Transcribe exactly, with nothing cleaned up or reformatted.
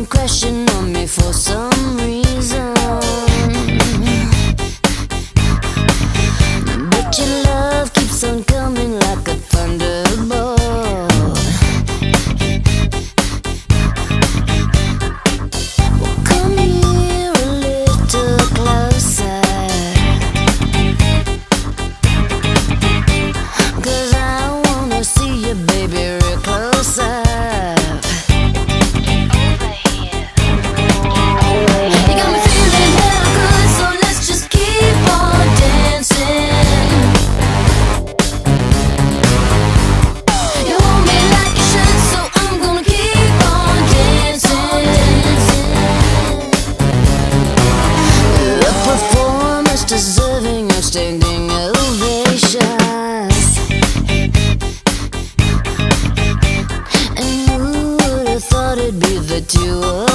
crashing on me for some reason, but your love keeps on coming like a thunderbolt. Well, come here a little closer, 'cause I wanna see you, baby, real close up. Deserving of standing ovations, and who would have thought it'd be the two of